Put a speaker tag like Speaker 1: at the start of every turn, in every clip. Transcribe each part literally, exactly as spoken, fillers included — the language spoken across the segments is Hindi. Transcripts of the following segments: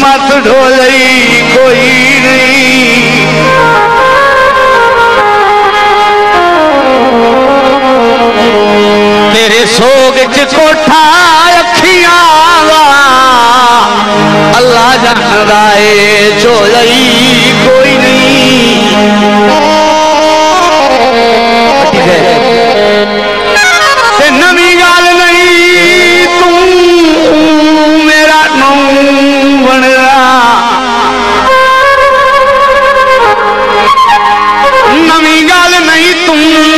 Speaker 1: मत ढोलई कोई नहीं। तेरे सोग च कोठा अखियां अल्लाह जानदा है झोलई कोई नहीं। ते नवी गाल नहीं तू मेरा नौ बनरा। नवी गाल नहीं तू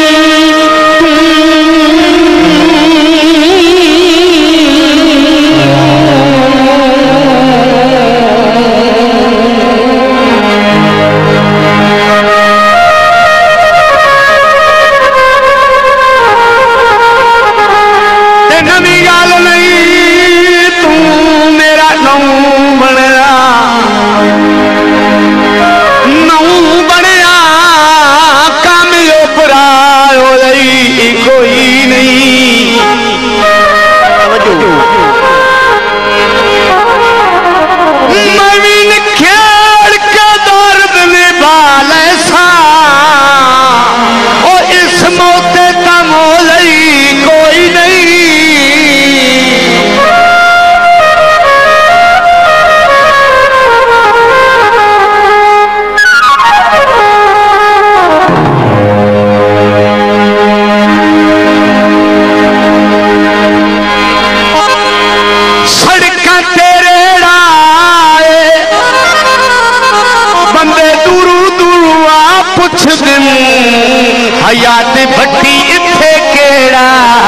Speaker 1: हयात भट्टी इत्थे केड़ा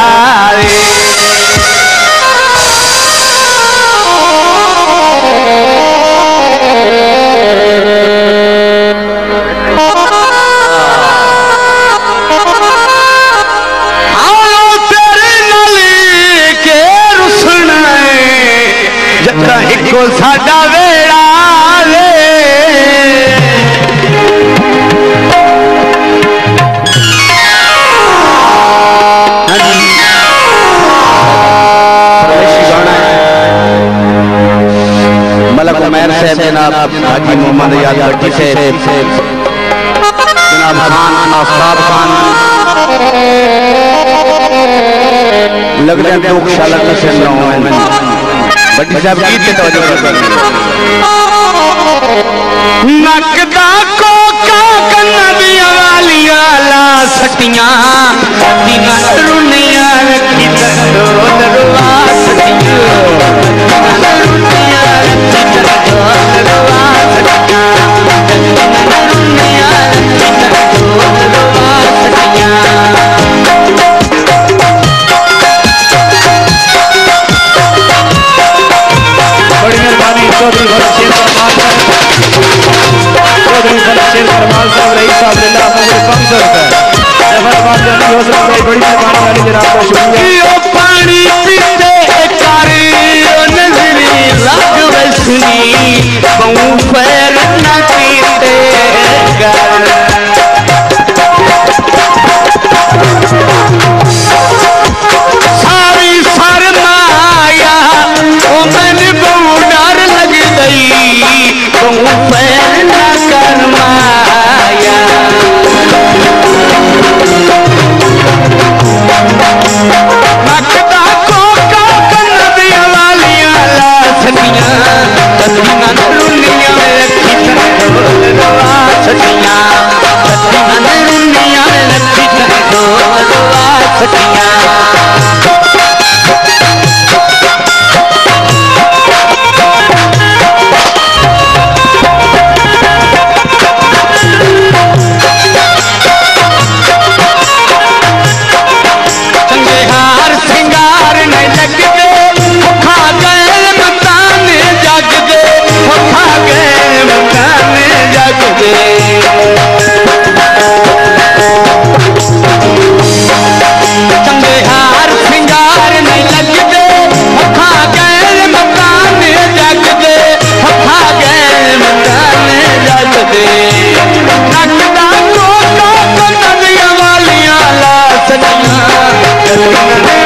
Speaker 1: आओ तेरे नाल के रुसना जत्ता इको साडा वेड़ा जनाब हाजी मोहम्मद याद भट्टी से जनाब खान आफ्ताब खान लग रहा है शाला का सुन रहा हूँ मैं भट्टी साहब गीत की तवज्जो कर नकदा को का कन्ना दिया वालियां ला सटियां दिना रुनिया रखी दरो दरवा सटियां रुनिया रखी दरवा सटियां रुनिया रखी दरवा सटियां। बड़ी मेहरबानी चौधरी भरत शेर फरमान चौधरी भरत शेर फरमान साहब रईस साहब लिल्लाह मुझे पाँच सौ रुपए जफरबाद जानी हौसला भाई बड़ी मेहरबानी वाली जनाब का शुक्रिया। पानी पीते कारी नजरी लग वसनी बहु पैर न पीते सारी सरमाया ओ मैंने बहु डर लग गई बहु पैर न करमाया। नकदा को का कन्न दिया वालियां ला सटियां तस्वीरां रुनिया रखी दरवा सटियां तस्वीरां रुनिया रखी दरवा सटियां। नकदा को का कन्न दिया वालियां ला सटियां